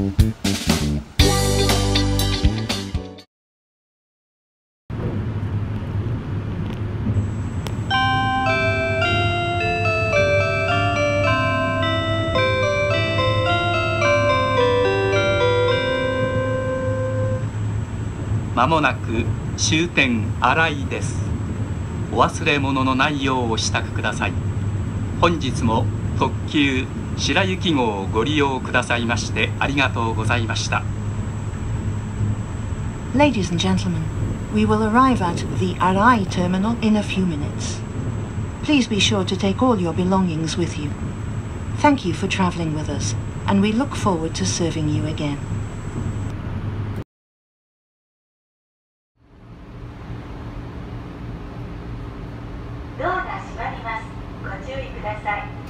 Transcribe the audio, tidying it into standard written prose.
まもなく終点新井です。お忘れ物のないようお支度ください。本日も特急白雪号をご利用くださいましてありがとうございました。 Ladies and gentlemen, we will arrive at the Arai terminal in a few minutes. Please be sure to take all your belongings with you. Thank you for traveling with us, and we look forward to serving you again. ドアが閉まります。ご注意ください。